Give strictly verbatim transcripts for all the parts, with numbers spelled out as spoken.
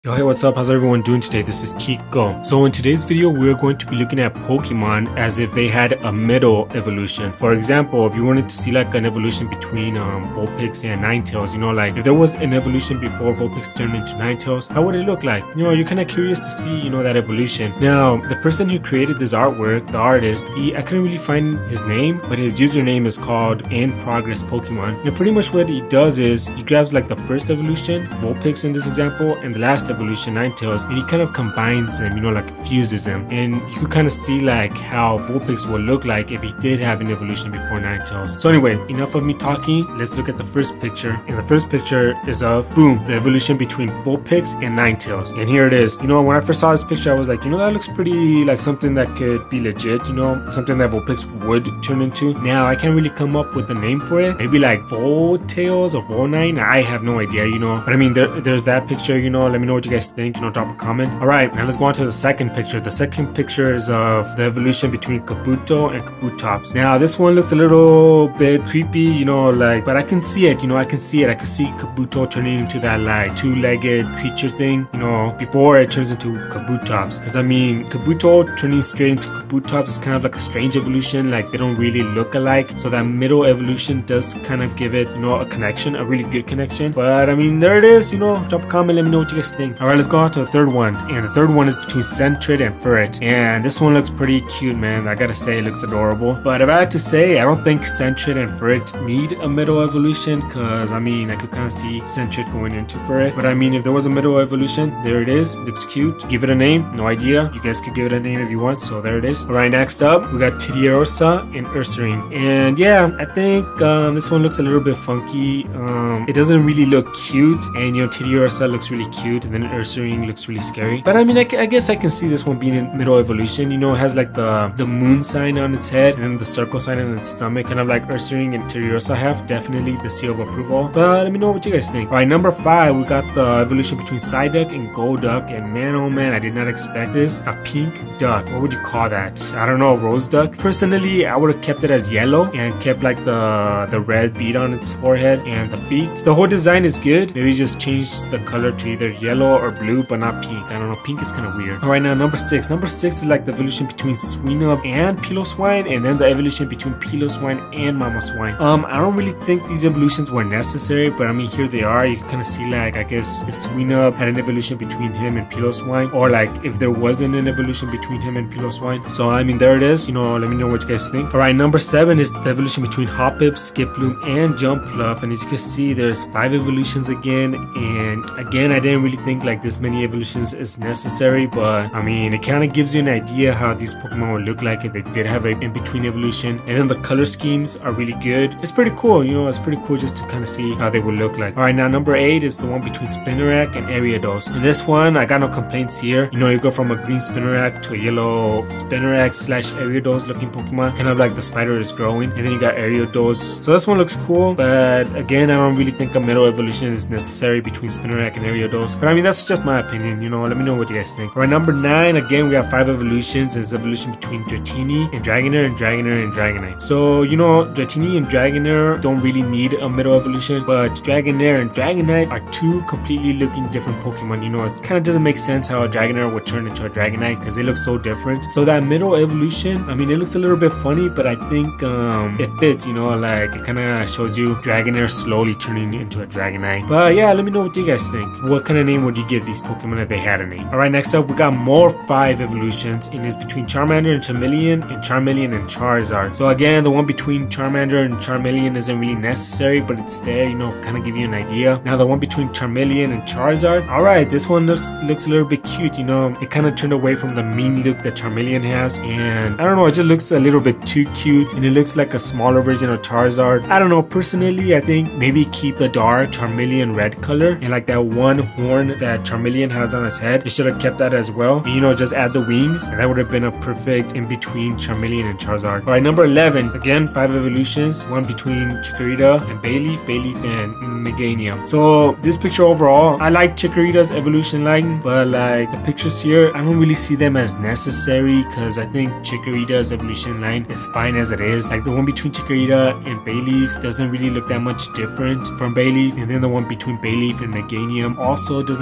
Yo, hey, what's up? How's everyone doing today? This is Kiko. So in today's video, we're going to be looking at Pokemon as if they had a middle evolution. For example, if you wanted to see like an evolution between um, Vulpix and Ninetales, you know, like if there was an evolution before Vulpix turned into Ninetales, how would it look like? You know, you're kind of curious to see, you know, that evolution. Now, the person who created this artwork, the artist, he, I couldn't really find his name, but his username is called In Progress Pokemon. And pretty much what he does is he grabs like the first evolution, Vulpix in this example, and the last evolution, Ninetales, and he kind of combines them, you know, like fuses them, and you could kind of see like how Vulpix would look like if he did have an evolution before Ninetales. So anyway, enough of me talking, let's look at the first picture. And the first picture is of, boom, the evolution between Vulpix and Ninetales. And here it is. You know, when I first saw this picture, I was like, you know, that looks pretty like something that could be legit, you know, something that Vulpix would turn into. Now, I can't really come up with a name for it. Maybe like Voltails or Volnine. I have no idea, you know, but I mean, there, there's that picture, you know, let me know what you guys think, you know, drop a comment. All right, now let's go on to the second picture. The second picture is of the evolution between Kabuto and Kabutops. Now this one looks a little bit creepy, you know, like, but I can see it, you know, I can see it. I can see Kabuto turning into that like two-legged creature thing, you know, before it turns into Kabutops. Because I mean, Kabuto turning straight into Kabutops is kind of like a strange evolution, like they don't really look alike. So that middle evolution does kind of give it, you know, a connection, a really good connection. But I mean, there it is, you know, drop a comment, let me know what you guys think. All right, let's go on to the third one, and the third one is between Sentret and Furret, and this one looks pretty cute, man. I gotta say, it looks adorable. But if I had to say, I don't think Sentret and Furret need a middle evolution, because I mean, I could kind of see Sentret going into Furret. But I mean, if there was a middle evolution, there it is. It looks cute. Give it a name. No idea. You guys could give it a name if you want. So there it is. All right, next up, we got Teddiursa and Ursaring, and yeah, I think um, this one looks a little bit funky. Um, it doesn't really look cute, and you know, Teddiursa looks really cute, and then Ursaring looks really scary. But I mean, I, I guess I can see this one being in middle evolution. You know, it has like the the moon sign on its head and then the circle sign on its stomach, kind of like Ursaring and Teddiursa have. Definitely the seal of approval. But let me know what you guys think. All right, number five, we got the evolution between Psyduck and Golduck, and man, oh man, I did not expect this. A pink duck. What would you call that? I don't know. Rose duck. Personally, I would have kept it as yellow and kept like the the red bead on its forehead and the feet. The whole design is good. Maybe just change the color to either yellow or blue, but not pink. I don't know, pink is kind of weird. All right, now number six. Number six is like the evolution between Swinub and Piloswine, and then the evolution between Piloswine and Mamoswine. Um, I don't really think these evolutions were necessary, but I mean, here they are. You can kind of see like, I guess if Swinub had an evolution between him and Piloswine, or like if there wasn't an evolution between him and Piloswine. So I mean, there it is. You know, let me know what you guys think. All right, number seven is the evolution between Hoppip, Skiploom, and Jumpluff, and as you can see, there's five evolutions again, and again, I didn't really think like this many evolutions is necessary, but I mean, it kind of gives you an idea how these Pokemon would look like if they did have an in-between evolution. And then the color schemes are really good. It's pretty cool, you know, it's pretty cool just to kind of see how they would look like. All right, now number eight is the one between Spinarak and Ariados. In this one, I got no complaints here. You know, you go from a green Spinarak to a yellow Spinarak slash Ariados looking Pokemon, kind of like the spider is growing, and then you got Ariados. So this one looks cool, but again, I don't really think a middle evolution is necessary between Spinarak and Ariados. But I mean, that's just my opinion, you know, let me know what you guys think. All right, number nine, again, we have five evolutions. It's evolution between Dratini and Dragonair and Dragonair and Dragonite. So, you know, Dratini and Dragonair don't really need a middle evolution, but Dragonair and Dragonite are two completely looking different Pokemon. You know, it kind of doesn't make sense how a Dragonair would turn into a Dragonite because they look so different. So that middle evolution, I mean, it looks a little bit funny, but I think um, it fits, you know, like it kind of shows you Dragonair slowly turning into a Dragonite. But yeah, let me know what you guys think. What kind of name would you give these Pokemon if they had a name? Alright, next up, we got more five evolutions, and it's between Charmander and Charmeleon, and Charmeleon and Charizard. So again, the one between Charmander and Charmeleon isn't really necessary, but it's there, you know, kind of give you an idea. Now the one between Charmeleon and Charizard, alright, this one looks looks a little bit cute, you know, it kind of turned away from the mean look that Charmeleon has, and I don't know, it just looks a little bit too cute, and it looks like a smaller version of Charizard. I don't know, personally, I think maybe keep the dark Charmeleon red color, and like that one horn that Charmeleon has on his head, it should have kept that as well, and, you know, just add the wings, and that would have been a perfect in between Charmeleon and Charizard. Alright, number eleven, again, five evolutions, one between Chikorita and Bayleaf, Bayleaf and Meganium. So this picture overall, I like Chikorita's evolution line, but like the pictures here, I don't really see them as necessary, because I think Chikorita's evolution line is fine as it is. Like the one between Chikorita and Bayleaf doesn't really look that much different from Bayleaf, and then the one between Bayleaf and Meganium also doesn't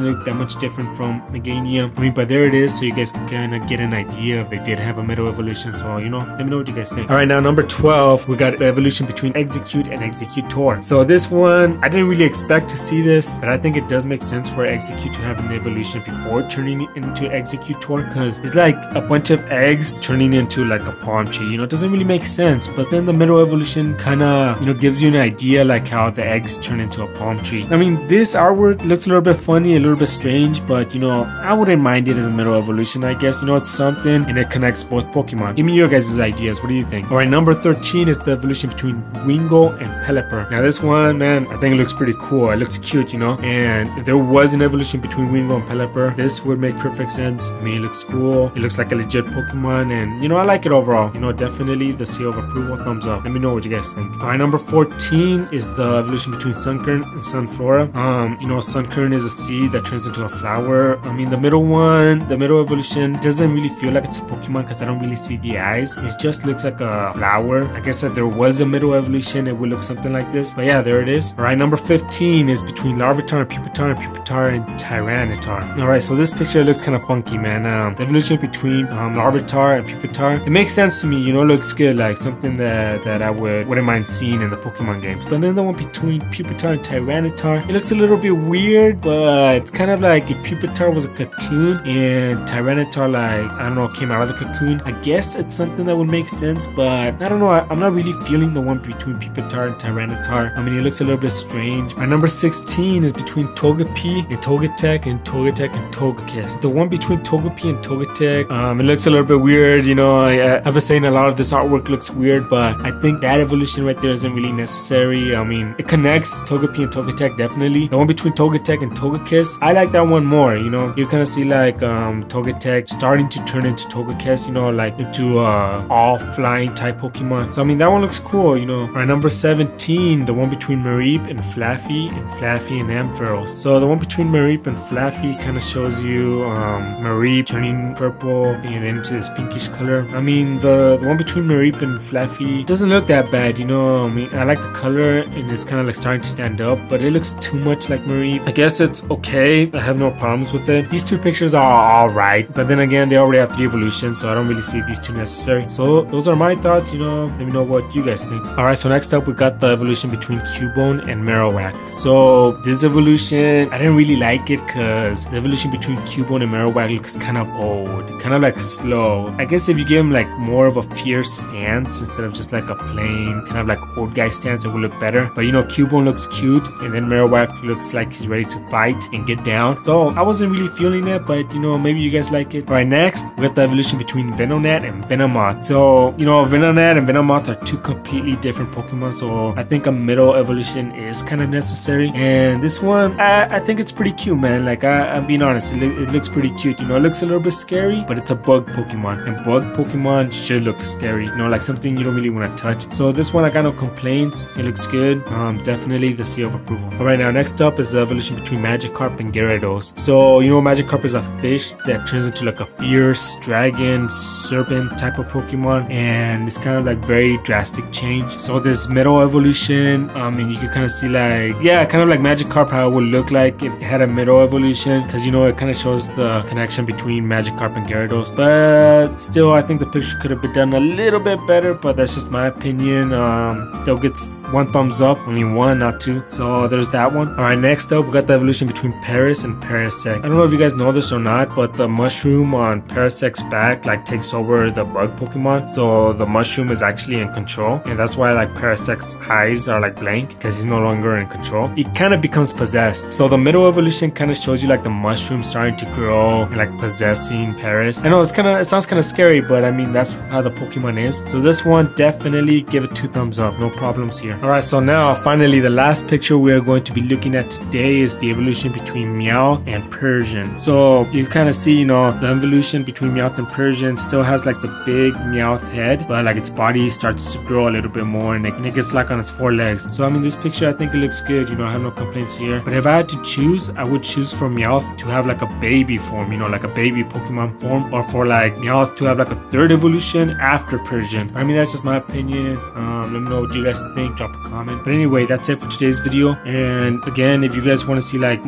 look that much different from Meganium. I mean, but there it is, so you guys can kind of get an idea if they did have a Metal evolution. So, you know, let me know what you guys think. Alright, now number twelve, we got the evolution between Execute and Executor. So this one, I didn't really expect to see this, but I think it does make sense for Execute to have an evolution before turning into Executor, because it's like a bunch of eggs turning into like a palm tree. You know, it doesn't really make sense, but then the Metal evolution kind of, you know, gives you an idea like how the eggs turn into a palm tree. I mean, this artwork looks a little bit funny, a little bit strange, but you know, I wouldn't mind it as a Metal evolution, I guess. You know, it's something and it connects both Pokemon. Give me your guys' ideas. What do you think? Alright, number thirteen is the evolution between Wingull and Pelipper. Now this one, man, I think it looks pretty cool. It looks cute, you know, and if there was an evolution between Wingull and Pelipper, this would make perfect sense. I mean, it looks cool. It looks like a legit Pokemon, and you know, I like it overall. You know, definitely the seal of approval, thumbs up. Let me know what you guys think. Alright, number fourteen is the evolution between Sunkern and Sunflora. Um, you know, Sunkern is a seed that turns into a flower. I mean, the middle one, the middle evolution doesn't really feel like it's a Pokemon because I don't really see the eyes. It just looks like a flower. I guess if there was a middle evolution, it would look something like this. But yeah, there it is. Alright, number fifteen is between Larvitar and Pupitar and Pupitar and Tyranitar. Alright, so this picture looks kind of funky, man. Um, the evolution between um, Larvitar and Pupitar, it makes sense to me, you know, looks good, like something that, that I would, wouldn't mind seeing in the Pokemon games. But then the one between Pupitar and Tyranitar, it looks a little bit weird, but it's kind of like if Pupitar was a cocoon and Tyranitar, like, I don't know, came out of the cocoon. I guess it's something that would make sense, but I don't know, I, I'm not really feeling the one between Pupitar and Tyranitar. I mean, it looks a little bit strange. My number sixteen is between Togepi and Togetic and Togetic and Togekiss. The one between Togepi and Togetic, um, it looks a little bit weird, you know. I, I've been saying a lot of this artwork looks weird, but I think that evolution right there isn't really necessary. I mean, it connects Togepi and Togetic, definitely. The one between Togetic and Togekiss, I like that one more, you know. You kind of see like um, Togetic starting to turn into Togekiss, you know, like into uh, all flying type Pokemon. So I mean, that one looks cool, you know. Alright, number seventeen, the one between Mareep and Flaffy and Flaffy and Ampharos. So the one between Mareep and Flaffy kind of shows you um, Mareep turning purple and then into this pinkish color. I mean, the, the one between Mareep and Flaffy doesn't look that bad, you know. I mean, I like the color and it's kind of like starting to stand up, but it looks too much like Mareep. I guess it's okay. I have no problems with it. These two pictures are alright, but then again, they already have three evolutions, so I don't really see these two necessary. So those are my thoughts, you know. Let me know what you guys think. Alright, so next up we got the evolution between Cubone and Marowak. So this evolution, I didn't really like it because the evolution between Cubone and Marowak looks kind of old, kind of like slow. I guess if you give him like more of a fierce stance instead of just like a plain kind of like old guy stance, it would look better. But you know, Cubone looks cute and then Marowak looks like he's ready to fight and get down. So I wasn't really feeling it, but you know, maybe you guys like it. Alright, next we got the evolution between Venonat and Venomoth. So you know, Venonat and Venomoth are two completely different Pokemon, so I think a middle evolution is kind of necessary. And this one, I, I think it's pretty cute, man. Like I, I'm being honest, it, lo it looks pretty cute. You know, it looks a little bit scary, but it's a bug Pokemon, and bug Pokemon should look scary. You know, like something you don't really want to touch. So this one, I got no complaints. It looks good. Um, definitely the seal of approval. All right, now next up is the evolution between Magikarp and Gyarados. So you know, Magikarp is a fish that turns into like a fierce dragon, serpent type of Pokemon, and it's kind of like very drastic change. So this middle evolution, um, and you can kind of see like, yeah, kind of like Magikarp, how it would look like if it had a middle evolution, because you know, it kind of shows the connection between Magikarp and Gyarados. But still, I think the picture could have been done a little bit better, but that's just my opinion. Um, still gets one thumbs up, only one, not two. So there's that one. All right, next up, we got the evolution between Paras and Parasect. I don't know if you guys know this or not, but the mushroom on Parasect's back like takes over the bug Pokemon. So the mushroom is actually in control, and that's why like Parasect's eyes are like blank, because he's no longer in control. He kind of becomes possessed. So the middle evolution kind of shows you like the mushroom starting to grow and like possessing Paras. I know it's kind of, it sounds kind of scary, but I mean, that's how the Pokemon is. So this one, definitely give it two thumbs up, no problems here. All right, so now finally the last picture we are going to be looking at today is the evolution between Meowth and Persian. So you kind of see, you know, the evolution between Meowth and Persian still has like the big Meowth head, but like its body starts to grow a little bit more, and it, and it gets like on its four legs. So I mean, this picture, I think it looks good, you know, I have no complaints here. But if I had to choose, I would choose for Meowth to have like a baby form, you know, like a baby Pokemon form, or for like Meowth to have like a third evolution after Persian. I mean, that's just my opinion. Um, let me know what you guys think, drop a comment. But anyway, that's it for today's video. And again, if you guys want to see like more artwork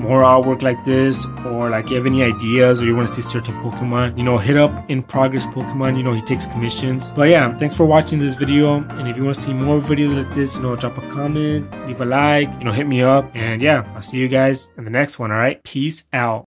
work like this, or like you have any ideas, or you want to see certain Pokemon, you know, hit up In Progress Pokemon. You know, he takes commissions. But yeah, thanks for watching this video, and if you want to see more videos like this, you know, drop a comment, leave a like, you know, hit me up, and yeah, I'll see you guys in the next one. All right, peace out.